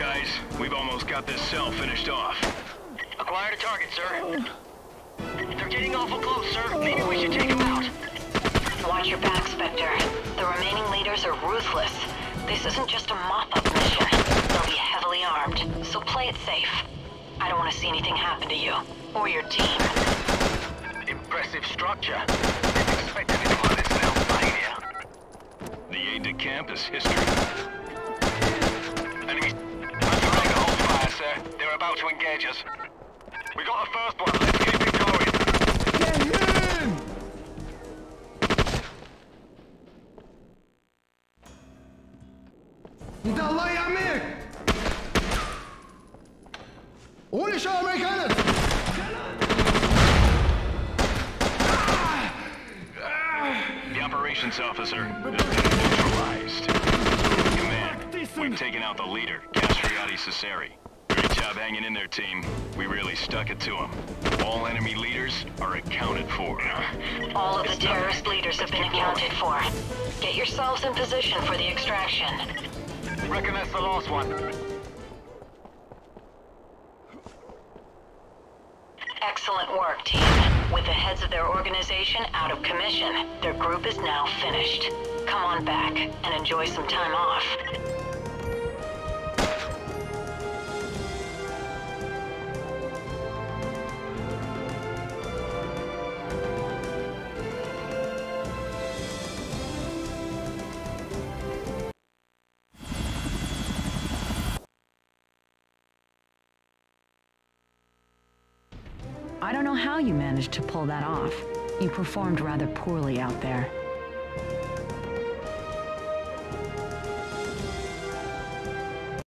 guys. We've almost got this cell finished off. Acquired a target, sir. They're getting awful close, sir. Maybe we should take them out. Watch your back, Spectre. The remaining leaders are ruthless. This isn't just a mop-up mission. They'll be heavily armed, so play it safe. I don't want to see anything happen to you, or your team. Impressive structure. Didn't expect anything like this in Albania. The aide-de-camp is history. Enemy. Trying to hold fire, sir. They're about to engage us. We got the first one. Let's keep it going. Get in! انت الله يعميك! قول شو امريكانس! The operations officer has been neutralized. Command, we've taken out the leader, Castriati Cesari. Great job hanging in there, team. We really stuck it to him. All enemy leaders are accounted for. All of the terrorist leaders have been accounted for. Get yourselves in position for the extraction. Reckon that's the last one. Excellent work, team. With the heads of their organization out of commission, their group is now finished. Come on back and enjoy some time off. I don't know how you managed to pull that off. You performed rather poorly out there.